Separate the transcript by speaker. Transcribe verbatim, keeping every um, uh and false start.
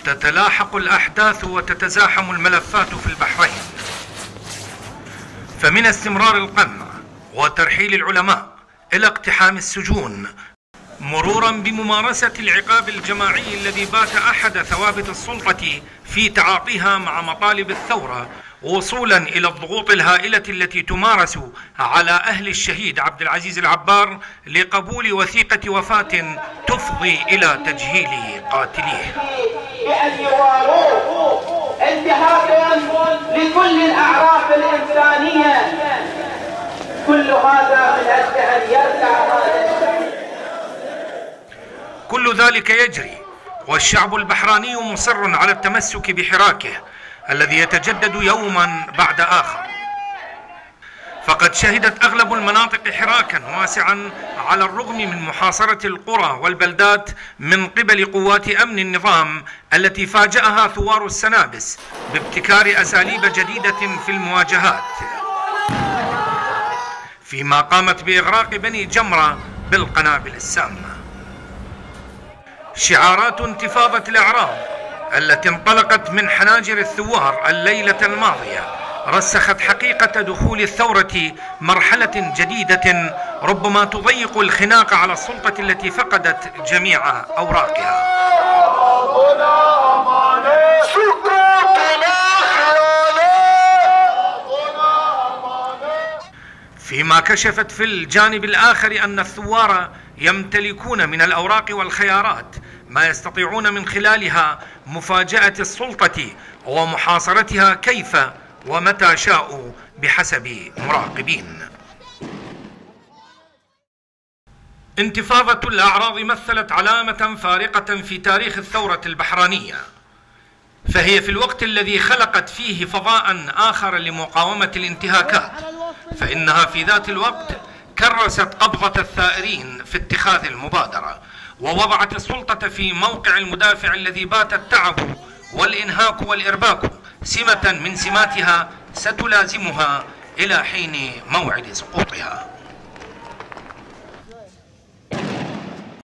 Speaker 1: تتلاحق الأحداث وتتزاحم الملفات في البحرين، فمن استمرار القمع وترحيل العلماء إلى اقتحام السجون، مرورا بممارسة العقاب الجماعي الذي بات أحد ثوابت السلطة في تعاطيها مع مطالب الثورة، وصولا إلى الضغوط الهائلة التي تمارس على أهل الشهيد عبد العزيز العبار لقبول وثيقة وفاة تفضي إلى تجهيل قاتليه.
Speaker 2: بأن يواروه انتهاكا لكل الأعراف الإنسانية، كل هذا من أجل أن يرجع هذا الشعب.
Speaker 1: كل ذلك يجري والشعب البحراني مصر على التمسك بحراكه الذي يتجدد يوما بعد آخر، فقد شهدت أغلب المناطق حراكا واسعا على الرغم من محاصرة القرى والبلدات من قبل قوات أمن النظام التي فاجأها ثوار السنابس بابتكار أساليب جديدة في المواجهات، فيما قامت بإغراق بني جمرة بالقنابل السامة. شعارات انتفاضة الأعراض التي انطلقت من حناجر الثوار الليلة الماضية رسخت حقيقة دخول الثورة مرحلة جديدة ربما تضيق الخناق على السلطة التي فقدت جميع أوراقها. فيما كشفت في الجانب الآخر أن الثوار يمتلكون من الأوراق والخيارات ما يستطيعون من خلالها مفاجأة السلطة ومحاصرتها كيف ومتى شاءوا بحسب مراقبين. انتفاضة الأعراض مثلت علامة فارقة في تاريخ الثورة البحرانية، فهي في الوقت الذي خلقت فيه فضاء آخر لمقاومة الانتهاكات، فإنها في ذات الوقت كرست قبضة الثائرين في اتخاذ المبادرة، ووضعت السلطة في موقع المدافع الذي بات التعب والإنهاك والإرباك سمة من سماتها ستلازمها إلى حين موعد سقوطها.